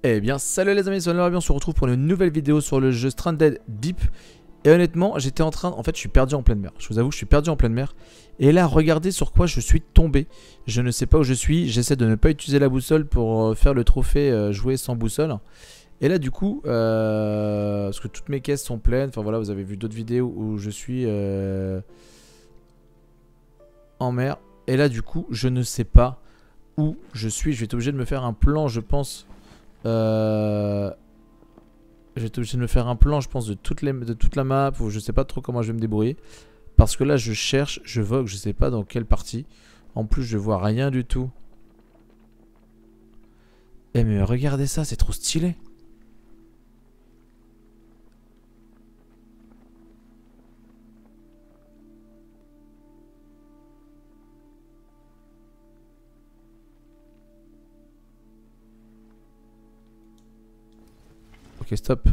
Eh bien salut les amis, c'est Laurent, on se retrouve pour une nouvelle vidéo sur le jeu Stranded Deep. Et honnêtement j'étais en train, en fait je suis perdu en pleine mer. Je vous avoue je suis perdu en pleine mer. Et là regardez sur quoi je suis tombé. Je ne sais pas où je suis, j'essaie de ne pas utiliser la boussole pour faire le trophée jouer sans boussole. Et là du coup, parce que toutes mes caisses sont pleines, enfin voilà vous avez vu d'autres vidéos où je suis en mer. Et là du coup je ne sais pas où je suis, je vais être obligé de me faire un plan je pense. Je vais être obligé de me faire un plan, je pense, de toute la map, ou je sais pas trop comment je vais me débrouiller. Parce que là, je cherche, je vogue, je sais pas dans quelle partie. En plus, je vois rien du tout. Eh mais regardez ça, c'est trop stylé. Ok, stop.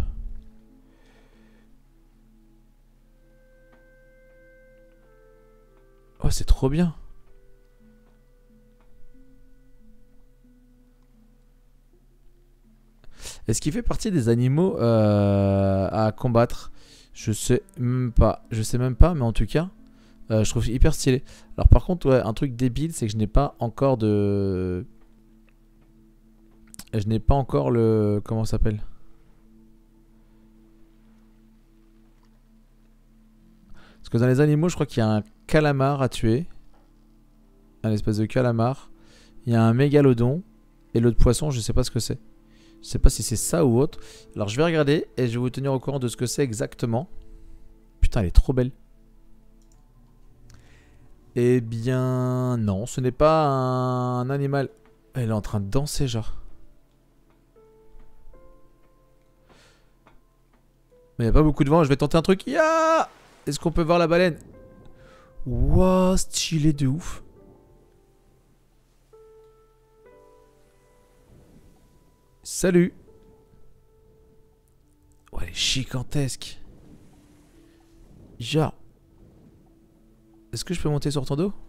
Oh, c'est trop bien. Est-ce qu'il fait partie des animaux à combattre? Je sais même pas. Je sais même pas, mais en tout cas, je trouve hyper stylé. Alors par contre, ouais, un truc débile, c'est que je n'ai pas encore de... Je n'ai pas encore le... Comment ça s'appelle? Parce que dans les animaux, je crois qu'il y a un calamar à tuer. Un espèce de calamar. Il y a un mégalodon. Et l'autre poisson, je sais pas ce que c'est. Je sais pas si c'est ça ou autre. Alors je vais regarder et je vais vous tenir au courant de ce que c'est exactement. Putain, elle est trop belle. Eh bien, non, ce n'est pas un animal. Elle est en train de danser, genre. Mais il n'y a pas beaucoup de vent, je vais tenter un truc. Ya! Est-ce qu'on peut voir la baleine? Wouah, stylé de ouf. Salut. Ouais, elle est gigantesque. Genre. Est-ce que je peux monter sur ton dos?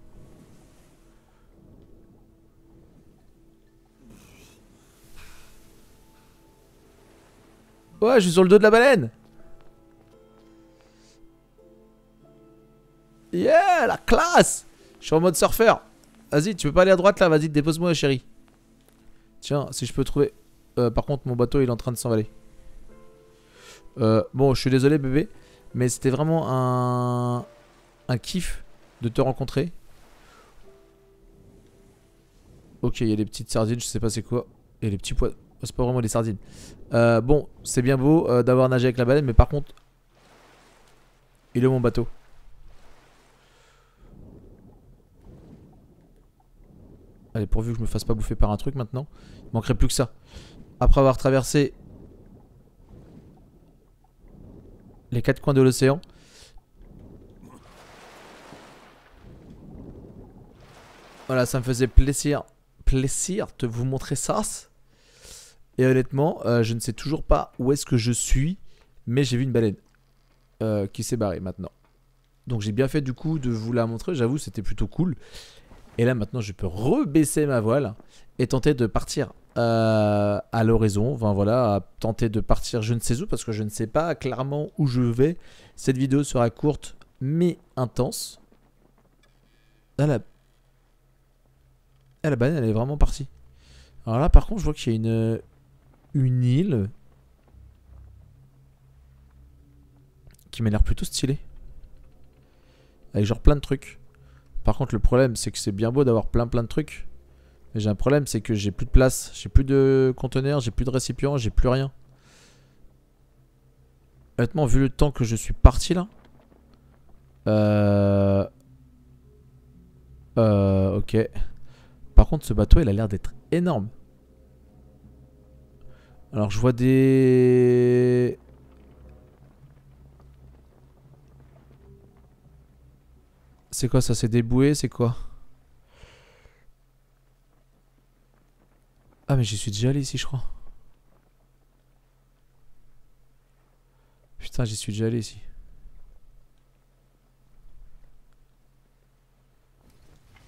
Ouais, je suis sur le dos de la baleine. Yeah, la classe. Je suis en mode surfeur. Vas-y, tu peux pas aller à droite là, vas-y, dépose-moi chérie. Tiens, si je peux trouver... par contre, mon bateau il est en train de s'envaler. Bon, je suis désolé bébé, mais c'était vraiment un kiff de te rencontrer. Ok, il y a des petites sardines, je sais pas c'est quoi. Il y a des petits pois... Oh, c'est pas vraiment des sardines. Bon, c'est bien beau d'avoir nagé avec la baleine, mais par contre... Il est où mon bateau? Allez, pourvu que je me fasse pas bouffer par un truc maintenant. Il manquerait plus que ça. Après avoir traversé les quatre coins de l'océan. Voilà, ça me faisait plaisir de vous montrer ça. Et honnêtement, je ne sais toujours pas où est-ce que je suis. Mais j'ai vu une baleine qui s'est barrée maintenant. Donc j'ai bien fait du coup de vous la montrer. J'avoue, c'était plutôt cool. Et là maintenant, je peux rebaisser ma voile et tenter de partir à l'horizon. Enfin voilà, à tenter de partir je ne sais où parce que je ne sais pas clairement où je vais. Cette vidéo sera courte mais intense. Ah, la baleine, elle est vraiment partie. Alors là, par contre, je vois qu'il y a une île qui m'a l'air plutôt stylée. Avec genre plein de trucs. Par contre, le problème, c'est que c'est bien beau d'avoir plein de trucs. Mais j'ai un problème, c'est que j'ai plus de place. J'ai plus de conteneurs, j'ai plus de récipients, j'ai plus rien. Honnêtement, vu le temps que je suis parti là. Ok. Par contre, ce bateau, il a l'air d'être énorme. Alors, je vois des... C'est quoi ça? C'est des bouées? C'est quoi? Ah, mais j'y suis déjà allé ici, je crois. Putain, j'y suis déjà allé ici.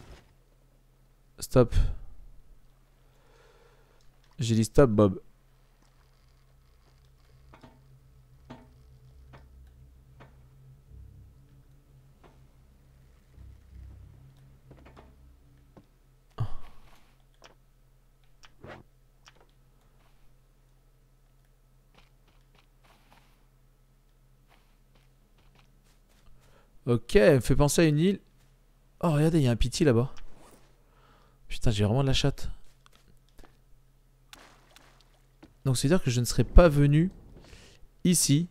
Stop. J'ai dit stop, Bob. Ok, elle me fait penser à une île. Oh, regardez, il y a un piti là-bas. Putain, j'ai vraiment de la chatte. Donc, c'est-à-dire que je ne serais pas venu ici.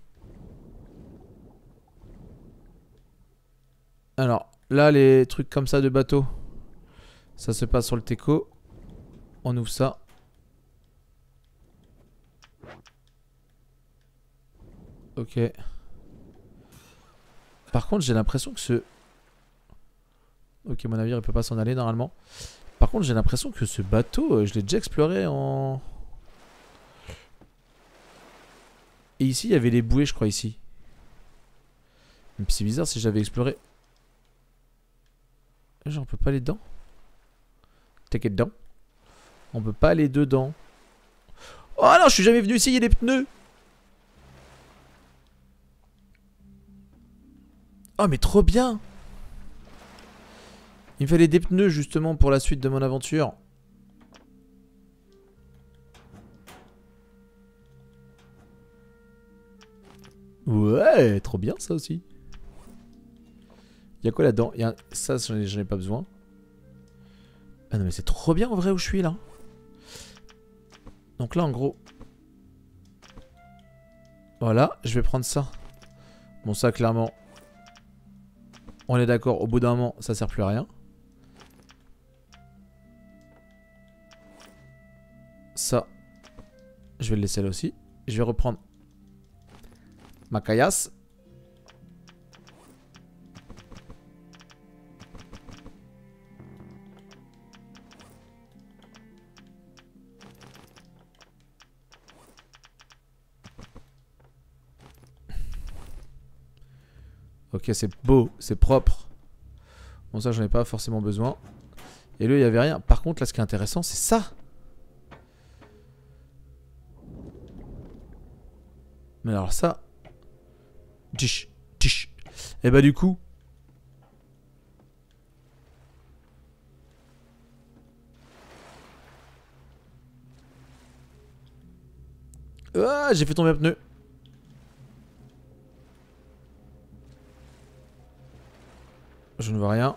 Alors, là, les trucs comme ça de bateau, ça se passe sur le Teco. On ouvre ça. Ok. Par contre, j'ai l'impression que ce... Ok, mon navire, il peut pas s'en aller normalement. Par contre, j'ai l'impression que ce bateau, je l'ai déjà exploré en... Et ici, il y avait les bouées, je crois, ici. C'est bizarre si j'avais exploré. Genre, on peut pas aller dedans. T'inquiète dedans. On peut pas aller dedans. Oh non, je suis jamais venu ici, il y a des pneus. Oh, mais trop bien. Il me fallait des pneus, justement, pour la suite de mon aventure. Ouais, trop bien, ça aussi. Y'a quoi là-dedans? Ça, j'en ai pas besoin. Ah non, mais c'est trop bien, en vrai, où je suis, là. Donc là, en gros... Voilà, je vais prendre ça. Bon, ça, clairement... On est d'accord, au bout d'un moment, ça sert plus à rien. Ça, je vais le laisser là aussi. Je vais reprendre ma caillasse. Ok, c'est beau, c'est propre. Bon, ça, j'en ai pas forcément besoin. Et là, il n'y avait rien. Par contre, là, ce qui est intéressant, c'est ça. Mais alors ça... Tish, tish. Et bah du coup... Ah, j'ai fait tomber un pneu. Je ne vois rien.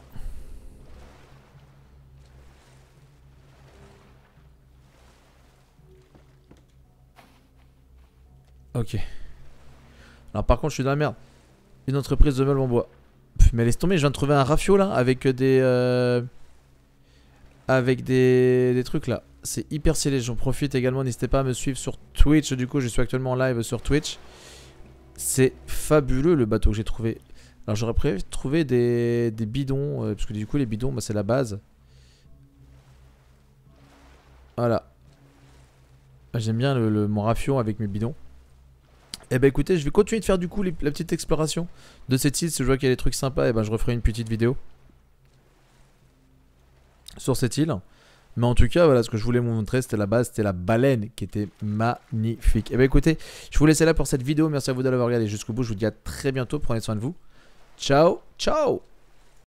Ok. Alors par contre, je suis dans la merde. Une entreprise de meubles en bois. Pff, mais laisse tomber, je viens de trouver un rafio là avec des... avec des trucs là. C'est hyper stylé, j'en profite également. N'hésitez pas à me suivre sur Twitch. Du coup, je suis actuellement en live sur Twitch. C'est fabuleux le bateau que j'ai trouvé. Alors j'aurais préféré trouver des bidons. Parce que du coup, les bidons, bah, c'est la base. Voilà. J'aime bien mon rafio avec mes bidons. Et bah écoutez, je vais continuer de faire du coup la petite exploration de cette île. Si je vois qu'il y a des trucs sympas, et ben je referai une petite vidéo sur cette île. Mais en tout cas, voilà, ce que je voulais vous montrer, c'était la base, c'était la baleine qui était magnifique. Et bah écoutez, je vous laisse là pour cette vidéo. Merci à vous d'avoir regardé jusqu'au bout. Je vous dis à très bientôt. Prenez soin de vous. Ciao, ciao.